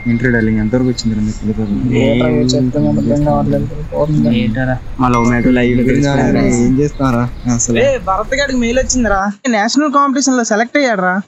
Inter darling ఎంతవరకు వచ్చింది మా లవ్ మ్యాటర్ ఏం చేస్తారా అసలు? భరత్ గారికి మెయిల్ వచ్చిందిరా, నేషనల్ కాంపిటీషన్ లో సెలెక్ట్ అయ్యాడు రా.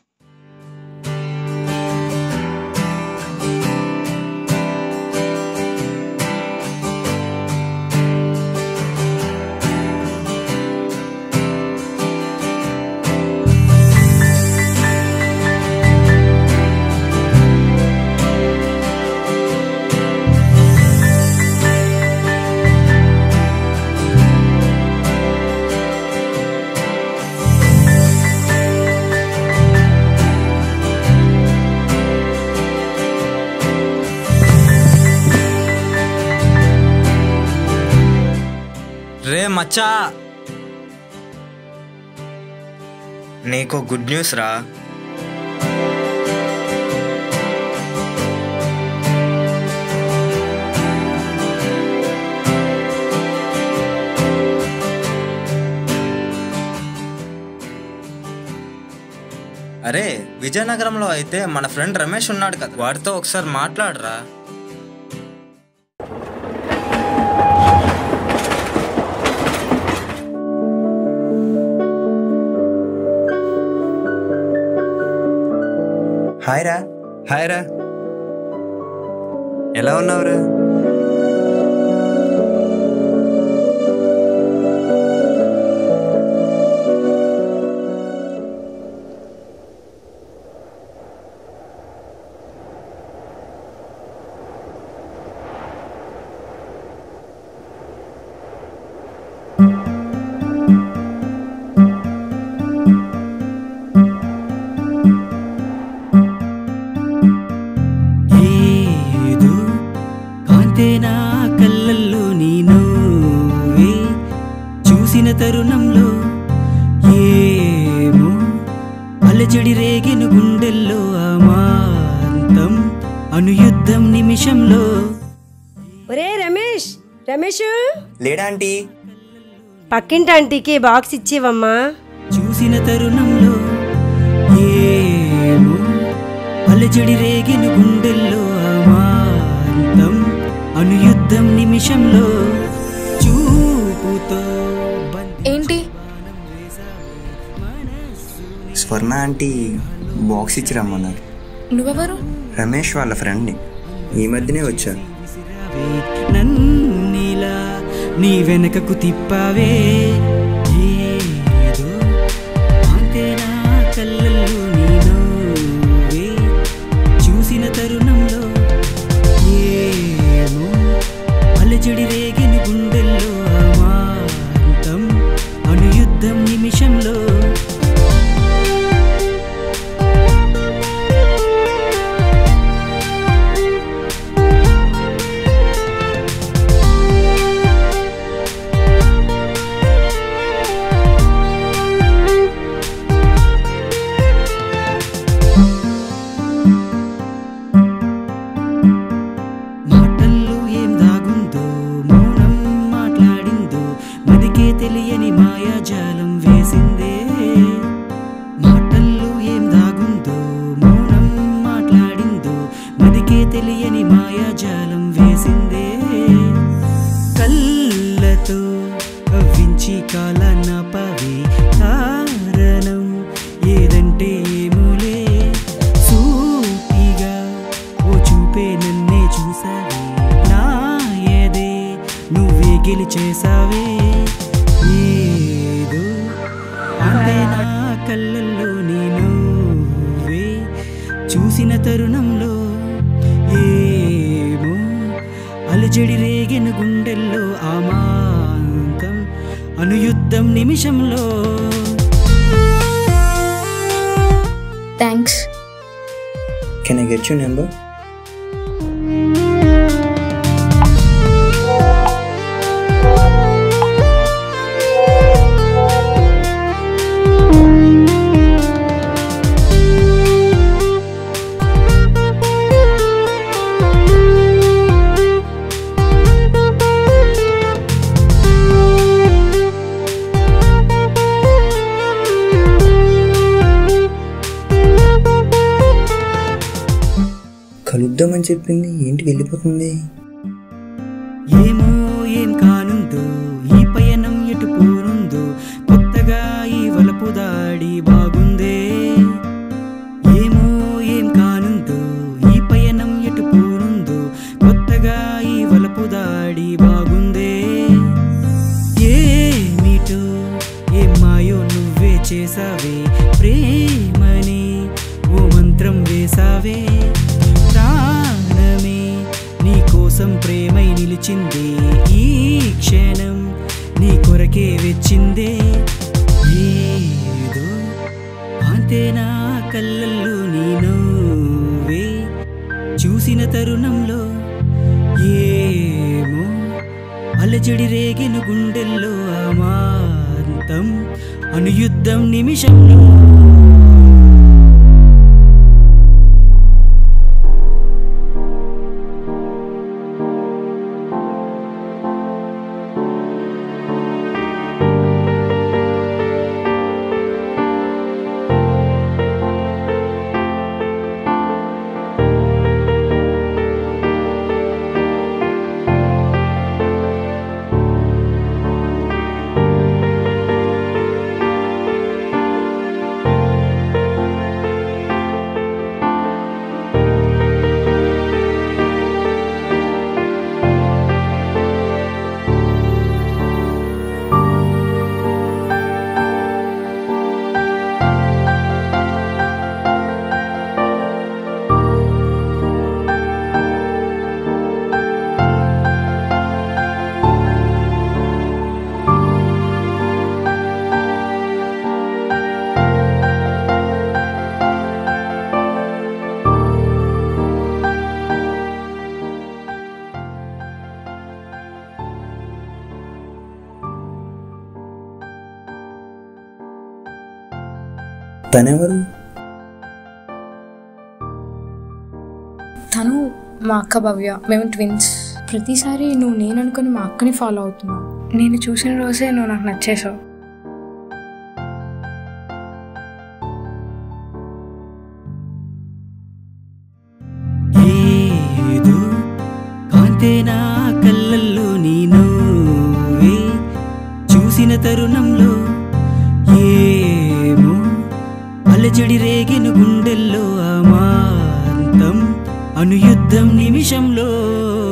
రే మచ్చా, నీకు గుడ్ న్యూస్ రా. అరే విజయనగరంలో అయితే మన ఫ్రెండ్ రమేష్ ఉన్నాడు కదా, వాడితో ఒకసారి మాట్లాడరా. హాయ్ రా. హాయ్ రా, ఎలా ఉన్నావురా? చూసిన తరుణంలో ఏమో అలజడి రేగిన గుండెల్లో అమాంతం అనుయుద్ధం నిమిషంలో. ఒరే రమేష్, రమేష్ లేడా ఆంటీ? పక్కింటి ఆంటీకి బాక్స్ ఇచ్చేవమ్మా. చూసిన తరుణంలో ఏమో అలజడి రేగిన గుండెల్లో అమాంతం అనుయుద్ధం నిమిషంలో. చూపుతో ఏంటి? స్వర్ణ ఆంటీ బాక్స్ ఇచ్చి రమ్మన్నారు. నువ్వెవరు? రమేష్ వాళ్ళ ఫ్రెండ్ని, ఈ మధ్యనే వచ్చారు. నన్నిలా నీ వెనకకు తిప్పావే, ఏదో అంతేనా కళ్ళల్లో నీ నవ్వే. చూసిన తరుణంలో ఏమో అలజడి రేగిన గుండెల్లో అమాంతం అనుయుద్ధం నిమిషంలో. మాటల్లో ఏం దాగుందో, మౌనం మాట్లాడిందో, మదికే తెలియని మాయాజాలం వేసిందే. మాటల్లో ఏం దాగుందో, మౌనం మాట్లాడిందో, మదికే తెలియని మాయాజాలం వేసిందే. కళ్ళతో కవ్వించి కాలాన్న పవి కారణం ఏదంటే ఏమోలే. సూటిగా ఓ చూపే నన్నే చూసావే, నాయదే నువ్వే గెలిచేసావే. ఏదో అంతే నా కళ్ళల్లో నువ్వే. చూసిన తరుణంలో ఏమో అలజడి రేగిన గుండెల్లో అమాంతం అనుయుద్ధం నిమిషంలో. Thanks. Can I get you number? కలుద్దామని చెప్పింది ఏంటి వెళ్ళిపోతుంది? ఏమో ఏం కానుందో ఈ పయనం ఎటు పోనుందో, కొత్తగా ఈ వలపు దాడి బాగుందే. ఏమో ఏం కానుందో ఈ పయనం ఎటు పోనుందో, కొత్తగా ఈ వలపు దాడి బాగుందే. ఏమిటో ఏం మాయో నువ్వే చేసావే, ప్రేమని ఓ మంత్రం వేసావే. ప్రాణమే నీ కోసం ప్రేమై నిలిచిందే, ఈ క్షణం నీ కొరకే వెచ్చిందే. ఏదో అంతే నా కళ్ళల్లో నీ నవ్వే చూసిన తరుణంలో, ఏమో అలజడి రేగిన గుండెల్లో అమాంతం అనుయుద్ధం నిమిషంలో. తనెవరు? తను మా అక్క భవ్య. మేము ట్విన్స్. ప్రతిసారి నువ్వు నేను అనుకుని మా అక్కని ఫాలో అవుతున్నావు. నేను చూసిన రోజే నువ్వు నాకు నచ్చేసావు. ఏదో కాంతే నా కళ్ళల్లో నీ నవ్వే చూసిన తరుణంలో, ఏమో అలజడి రేగిన గుండెల్లో అమాంతం అనుయుద్ధం నిమిషంలో.